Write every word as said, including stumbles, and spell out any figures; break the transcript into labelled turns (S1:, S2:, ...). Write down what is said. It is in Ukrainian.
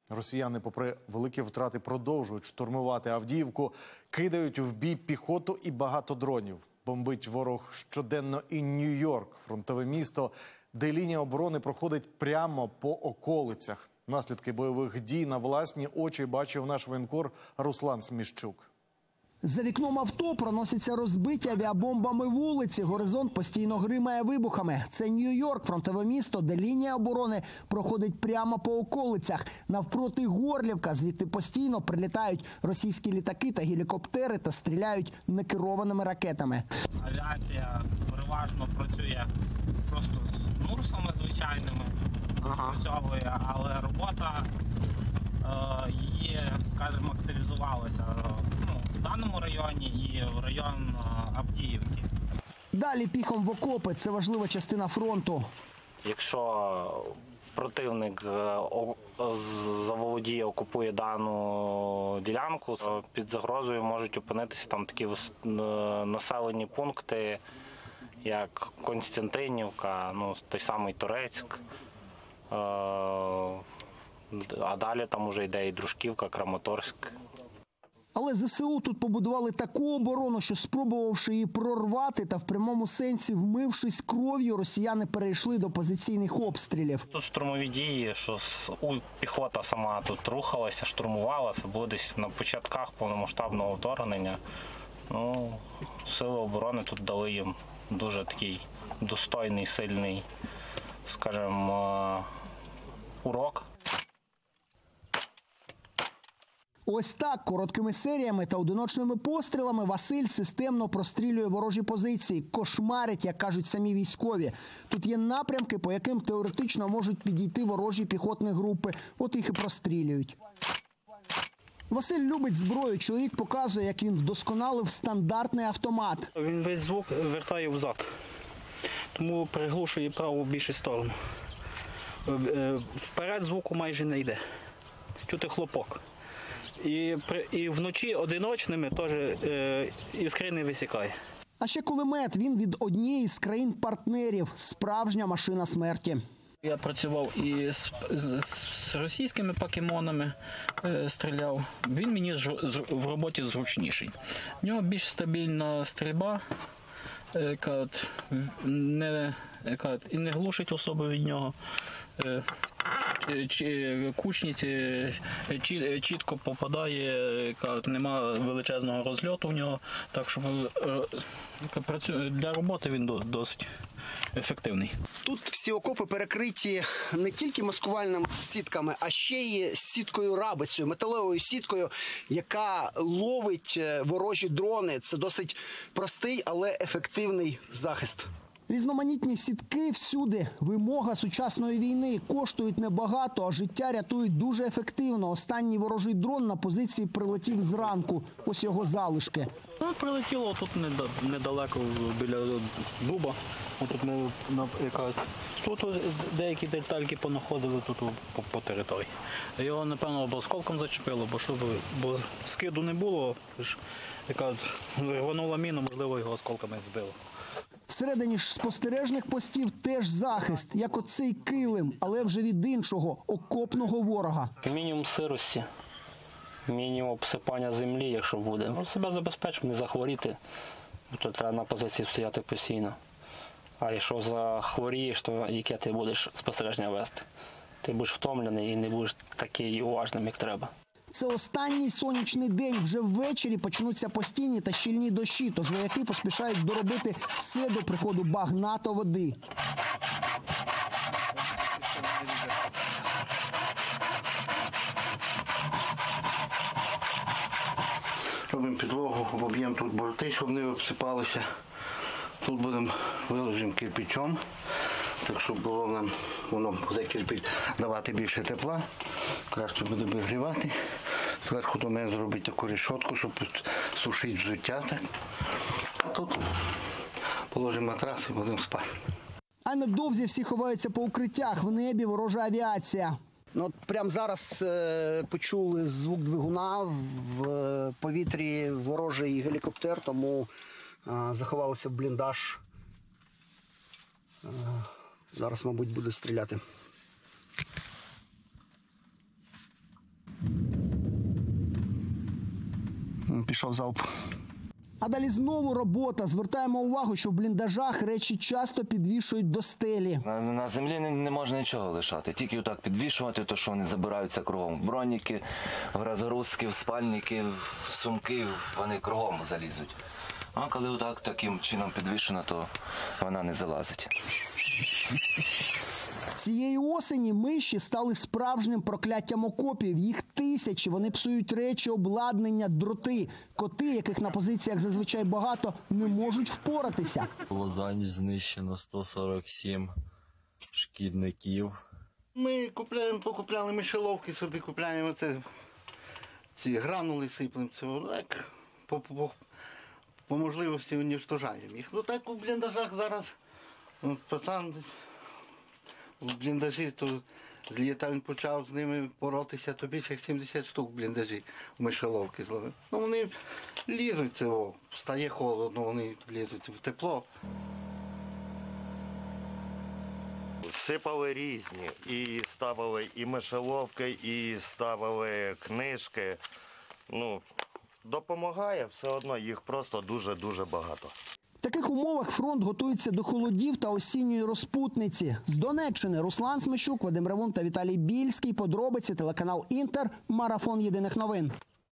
S1: Росіяни, попри великі втрати, продовжують штурмувати Авдіївку, кидають в бій піхоту і багато дронів. Бомбить ворог щоденно і Нью-Йорк, фронтове місто, де лінія оборони проходить прямо по околицях. Наслідки бойових дій на власні очі бачив наш воєнкор Руслан Сміщук.
S2: За вікном авто проносяться розбиті авіабомбами вулиці. Горизонт постійно гримає вибухами. Це Нью-Йорк, фронтове місто, де лінія оборони проходить прямо по околицях. Навпроти Горлівка, звідти постійно прилітають російські літаки та гелікоптери та стріляють некерованими ракетами.
S3: Авіація переважно працює просто з нурсами звичайними, ага. працьовує, але робота е, її, скажімо, активізувалася. Ну, в даному районі і в район Авдіївки.
S2: Далі піхом в окопи – це важлива частина фронту.
S3: Якщо противник заволодіє, окупує дану ділянку, то під загрозою можуть опинитися там такі населені пункти, як Константинівка, ну, той самий Торецьк, а далі там уже йде і Дружківка, Краматорськ.
S2: Але ЗСУ тут побудували таку оборону, що, спробувавши її прорвати та в прямому сенсі вмившись кров'ю, росіяни перейшли до позиційних обстрілів.
S3: Тут штурмові дії, що піхота сама тут рухалася, штурмувала, це було десь на початках повномасштабного вторгнення. Ну, сили оборони тут дали їм дуже такий достойний, сильний, скажімо, урок.
S2: Ось так, короткими серіями та одиночними пострілами Василь системно прострілює ворожі позиції. Кошмарить, як кажуть самі військові. Тут є напрямки, по яким теоретично можуть підійти ворожі піхотні групи. От їх і прострілюють. Василь любить зброю. Чоловік показує, як він вдосконалив стандартний автомат.
S4: Він весь звук вертає взад, тому приглушує праву в більшу сторону. Вперед звуку майже не йде. Чути хлопок. І, і вночі одиночними теж е, іскри не висікає.
S2: А ще кулемет. Він від однієї з країн-партнерів. Справжня машина смерті.
S4: Я працював і з, з, з російськими покемонами, е, стріляв. Він мені з, з, в роботі зручніший. В нього більш стабільна стрільба, е, кат, не, кат, і не глушить особи від нього. Е, Кучність чітко попадає, нема величезного розльоту в нього, так що для роботи він досить ефективний.
S2: Тут всі окопи перекриті не тільки маскувальними сітками, а ще й сіткою рабицею, металевою сіткою, яка ловить ворожі дрони. Це досить простий, але ефективний захист. Різноманітні сітки всюди. Вимога сучасної війни. Коштують небагато, а життя рятують дуже ефективно. Останній ворожий дрон на позиції прилетів зранку. Ось його залишки.
S4: Ну, прилетіло тут недалеко, біля дуба. Тут, ми, тут деякі детальки понаходили тут по, по території. Його, напевно, або осколком зачепило, бо, щоб, бо скиду не було. Яка рванула міну, можливо, його осколками збило.
S2: Всередині ж спостережних постів теж захист, як оцей килим, але вже від іншого, окопного ворога.
S3: Мінімум сирості, мінімум обсипання землі, якщо буде. Ну, себе забезпечити, не захворіти, то треба на позиції стояти постійно. А якщо захворієш, то яке ти будеш спостереження вести? Ти будеш втомлений і не будеш такий уважним, як треба.
S2: Це останній сонячний день. Вже ввечері почнуться постійні та щільні дощі, тож вояки поспішають доробити все до приходу багна та води.
S5: Робимо підлогу, об'єм тут борти, щоб не обсипалися. Тут будемо виложимо кирпичом, так щоб було нам воно за кирпич давати більше тепла, краще буде обігрівати. Зверху до мене зробити таку решетку, щоб сушити взуття. Так. А тут положимо матрас і будемо спати.
S2: А невдовзі всі ховаються по укриттях. В небі ворожа авіація. Ну, от прямо зараз е, почули звук двигуна, в е, повітрі ворожий гелікоптер, тому е, заховалися в бліндаж. Е, зараз, мабуть, буде стріляти. Пішов залп. А далі знову робота. Звертаємо увагу, що в бліндажах речі часто підвішують до стелі.
S6: На, на землі не, не можна нічого лишати, тільки отак підвішувати, то що вони забираються кругом. В броніки, в розгрузки, в спальники, в сумки, вони кругом залізуть. А коли отак таким чином підвішено, то вона не залазить.
S2: Цієї осені миші стали справжнім прокляттям окопів. Їх тисячі, вони псують речі, обладнання, дроти. Коти, яких на позиціях зазвичай багато, не можуть впоратися.
S7: В Лозанні знищено сто сорок сім шкідників.
S5: Ми купляємо, покупляли мишеловки собі, купляємо це, ці гранули сиплемо, це так, по, по, по можливості уніштожаємо їх. Ну так у бліндажах зараз, от, пацан в бліндажі, то з літа він почав з ними боротися, то більше як сімдесят штук в бліндажі в мишеловки зловив. Ну вони лізуть цього, стає холодно, вони лізуть в тепло.
S8: Сипали різні, і ставили і мишеловки, і ставили книжки. Ну, допомагає, все одно їх просто дуже-дуже багато.
S2: В таких умовах фронт готується до холодів та осінньої розпутниці. З Донеччини Руслан Смещук, Вадим Ревун та Віталій Більський. Подробиці, телеканал «Інтер», марафон єдиних новин.